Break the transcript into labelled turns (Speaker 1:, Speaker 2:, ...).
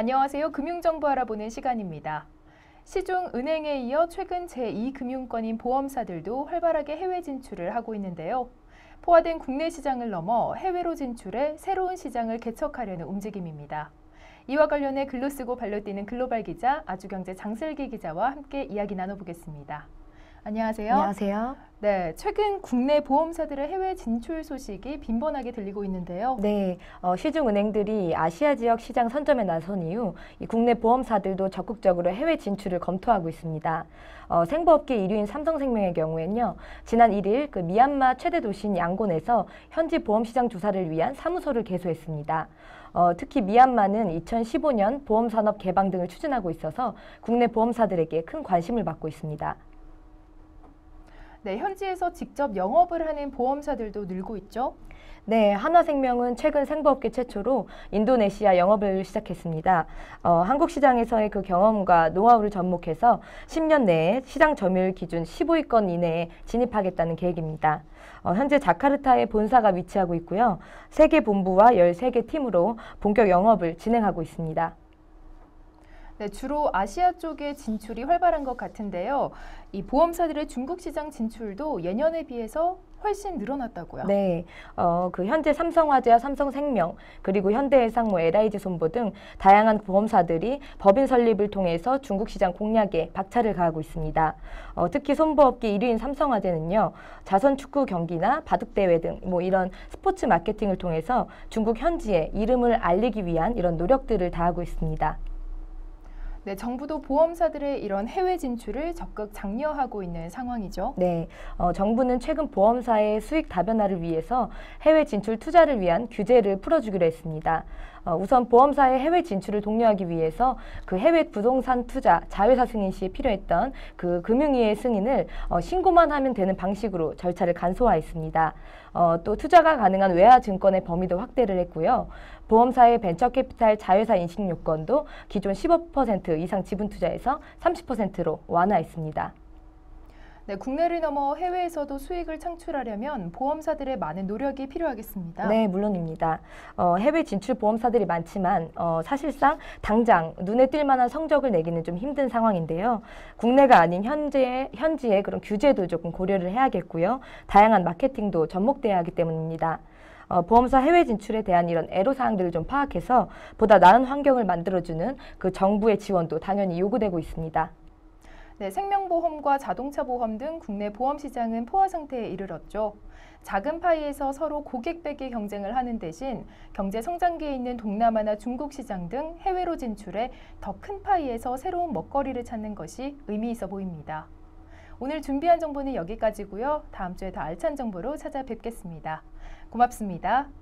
Speaker 1: 안녕하세요. 금융정보 알아보는 시간입니다. 시중은행에 이어 최근 제2금융권인 보험사들도 활발하게 해외 진출을 하고 있는데요. 포화된 국내 시장을 넘어 해외로 진출해 새로운 시장을 개척하려는 움직임입니다. 이와 관련해 글로 쓰고 발로 뛰는 글로벌 기자 아주경제 장슬기 기자와 함께 이야기 나눠보겠습니다. 안녕하세요.
Speaker 2: 안녕하세요.
Speaker 1: 네, 최근 국내 보험사들의 해외 진출 소식이 빈번하게 들리고 있는데요.
Speaker 2: 네, 시중은행들이 아시아 지역 시장 선점에 나선 이후 이 국내 보험사들도 적극적으로 해외 진출을 검토하고 있습니다. 생보업계 1위인 삼성생명의 경우에는요, 지난 1일 그 미얀마 최대 도시인 양곤에서 현지 보험시장 조사를 위한 사무소를 개소했습니다. 특히 미얀마는 2015년 보험산업 개방 등을 추진하고 있어서 국내 보험사들에게 큰 관심을 받고 있습니다.
Speaker 1: 네, 현지에서 직접 영업을 하는 보험사들도 늘고 있죠.
Speaker 2: 네, 한화생명은 최근 생보업계 최초로 인도네시아 영업을 시작했습니다. 한국 시장에서의 그 경험과 노하우를 접목해서 10년 내에 시장 점유율 기준 15위권 이내에 진입하겠다는 계획입니다. 현재 자카르타에 본사가 위치하고 있고요. 세계 본부와 13개 팀으로 본격 영업을 진행하고 있습니다.
Speaker 1: 네, 주로 아시아 쪽에 진출이 활발한 것 같은데요. 이 보험사들의 중국 시장 진출도 예년에 비해서 훨씬 늘어났다고요.
Speaker 2: 네, 그 현재 삼성화재와 삼성생명 그리고 현대해상, LIG손보 등 다양한 보험사들이 법인 설립을 통해서 중국 시장 공략에 박차를 가하고 있습니다. 특히 손보업계 1위인 삼성화재는요, 자선 축구 경기나 바둑대회 등 이런 스포츠 마케팅을 통해서 중국 현지에 이름을 알리기 위한 이런 노력들을 다하고 있습니다.
Speaker 1: 네, 정부도 보험사들의 이런 해외 진출을 적극 장려하고 있는 상황이죠.
Speaker 2: 네, 정부는 최근 보험사의 수익 다변화를 위해서 해외 진출 투자를 위한 규제를 풀어주기로 했습니다. 우선 보험사의 해외 진출을 독려하기 위해서 그 해외 부동산 투자 자회사 승인 시에 필요했던 그 금융위의 승인을 신고만 하면 되는 방식으로 절차를 간소화했습니다. 또 투자가 가능한 외화 증권의 범위도 확대를 했고요. 보험사의 벤처캐피탈 자회사 인식 요건도 기존 15% 이상 지분 투자에서 30%로 완화했습니다.
Speaker 1: 네, 국내를 넘어 해외에서도 수익을 창출하려면 보험사들의 많은 노력이 필요하겠습니다.
Speaker 2: 네, 물론입니다. 해외 진출 보험사들이 많지만 사실상 당장 눈에 띌 만한 성적을 내기는 좀 힘든 상황인데요. 국내가 아닌 현지의 그런 규제도 조금 고려를 해야겠고요. 다양한 마케팅도 접목돼야 하기 때문입니다. 보험사 해외 진출에 대한 이런 애로사항들을 좀 파악해서 보다 나은 환경을 만들어주는 그 정부의 지원도 당연히 요구되고 있습니다.
Speaker 1: 네, 생명보험과 자동차 보험 등 국내 보험 시장은 포화 상태에 이르렀죠. 작은 파이에서 서로 고객배기 경쟁을 하는 대신 경제 성장기에 있는 동남아나 중국 시장 등 해외로 진출해 더 큰 파이에서 새로운 먹거리를 찾는 것이 의미 있어 보입니다. 오늘 준비한 정보는 여기까지고요. 다음 주에 더 알찬 정보로 찾아뵙겠습니다. 고맙습니다.